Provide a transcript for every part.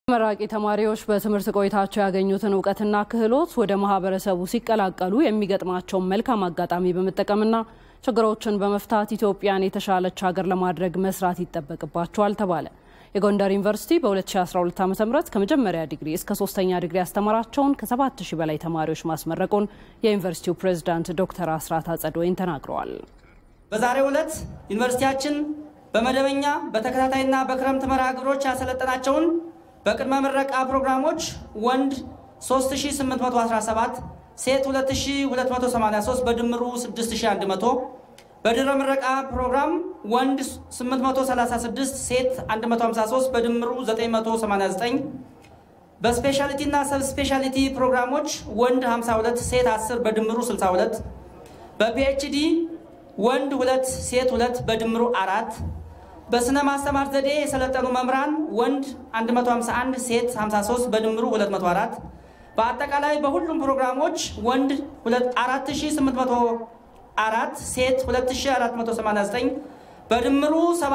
መራቂ ተማሪዎች በትምህርት ቆይታቸው ያገኙትን ዕውቀትና ክህሎት ወደ ማህበረሰቡ ሲቀላቀሉ የሚገጥማቸው መልካም አጋጣሚ በመጠቀምና ችግሮችን በመፍታት ኢትዮጵያን የተሻለች ሀገር ለማድረግ መስራት ይጠበቅባቸዋል ተባለ። የጎንደር ዩኒቨርሲቲ በ2012 ዓ.ም ከመጀመሪያ ዲግሪ እስከ 3ኛ ዲግሪ ያስተማራቸውን ከ7000 በላይ ተማሪዎች ማስመረቁን የዩኒቨርሲቲው ፕሬዝዳንት ዶክተር አስራት አጸደወይን ተናግረዋል። በዛሬው ዕለት ዩኒቨርሲቲያችን በመደበኛ በተከታታይና በክረምት መርሃ ግብሮች ያሰለጠናቸውን በቅድመ ምረቃ ፕሮግራሞች ወንድ 3817 ሴት 2283 በድምሩ 6100 በድህረ ምረቃ ፕሮግራም ወንድ 836 ሴት 153 በድምሩ 989 በስፔሻሊቲ እና ሰብ ስፔሻሊቲ ፕሮግራሞች ወንድ 52 ሴት 10 በድምሩ 62 በፒኤችዲ ወንድ 2 ሴት 2 በድምሩ 4 በስነ ማስተማር ዘዴ የሰለጠኑ መምህራን ወንድ 151 ሴት 53 በድምሩ 204 በአጠቃላይ በሁሉም ፕሮግራሞች ወንድ 4804 ሴት 2489 በድምሩ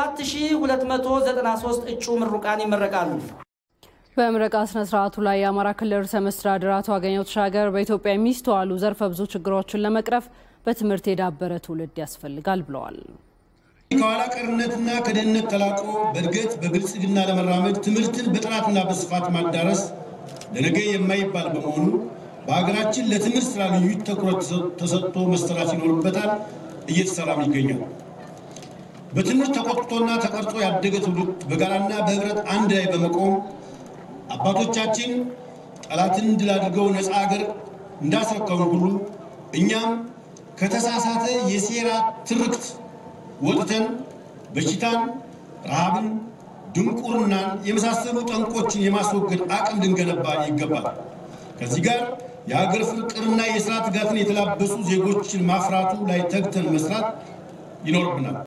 7293 እጩ ምሩቃን ይመረቃሉ። በምረቃ ስነ ስርዓቱ ላይ የአማራ ክልል ርዕሰ መስተዳድር አቶ አገኘሁ ተሻገር በኢትዮጵያ የሚስተዋሉ ዘርፈ ብዙ ችግሮችን ለመቅረፍ በትምህርት የዳበረ ትውልድ ያስፈልጋል ብለዋል። ከኋላ ቀርነትና ከደህንነት ተላቆ በእድገት በብልጽግና ለመራመድ ትምህርትን በጥራትና በስፋት ማዳረስ ለነገ የማይባል በመሆኑ በአገራችን ለትምህርት ስራ ልዩ ትኩረት ተሰጥቶ መሰራት ይኖርበታል፣ እየተሰራም ይገኛል። በትምህርት ተቆጥቶና ተቀርጾ ያደገ ትውልድ በጋራና በህብረት አንድ ላይ በመቆም አባቶቻችን ጠላትን ድል አድርገው ነፃ ሀገር እንዳስረከቡን ሁሉ እኛም ከተሳሳተ የሴራ ትርክት ወጥተን በሽታን፣ ረሃብን፣ ድንቁርናን የመሳሰሉ ጠንቆችን የማስወገድ አቅም ልንገነባ ይገባል። ከዚህ ጋር የሀገር ፍቅርና የሥራ ትጋትን የተላበሱ ዜጎችን ማፍራቱ ላይ ተግተን መስራት ይኖርብናል።